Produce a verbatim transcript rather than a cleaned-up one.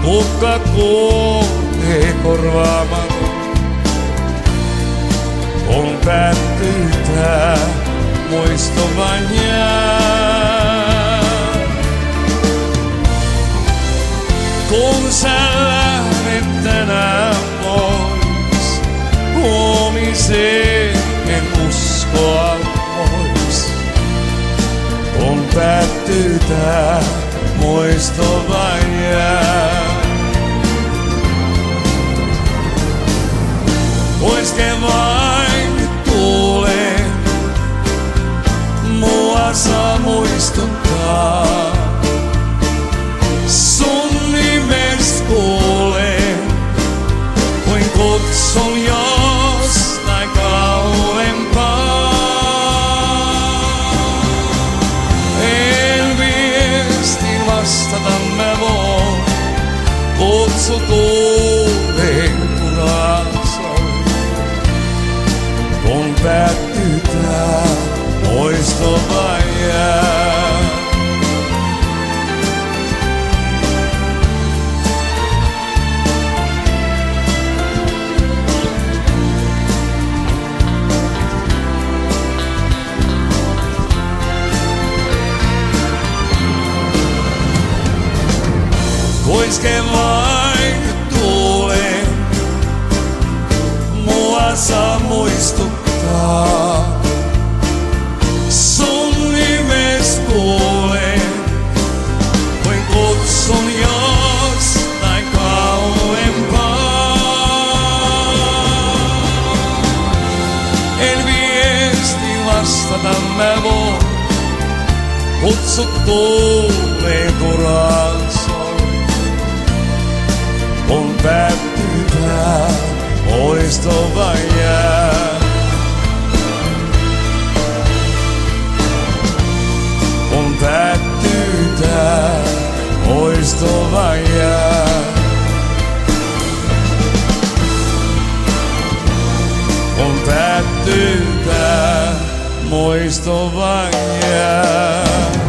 mutta kuoli korvaamaton. Kun päättyy tää, muisto vain jää. Kun sä lähdet tänään pois, huomiseen en uskoa pois. Kun päättyy tää, muisto vain jää. Poiske vain tuulee, mua saa muistuttaa. Sun nimes kuulee, kuin kutsun jostain kauempaa. En viestin vastata mä voin, kutsu tuulee puraasoi. Kun päättyy tää, muisto vain jää. Koiske vain tuulee, mua saa muistuttaa. Sun nimes kuulee, kuin kutsun jostain kauempaa. En viesti vastata mä voin, kutsu tuulee turhaan soi. Kun päättyy tää, muisto vain jää. Kun päättyy tää, muisto vain jää. Kun päättyy tää, muisto vain jää.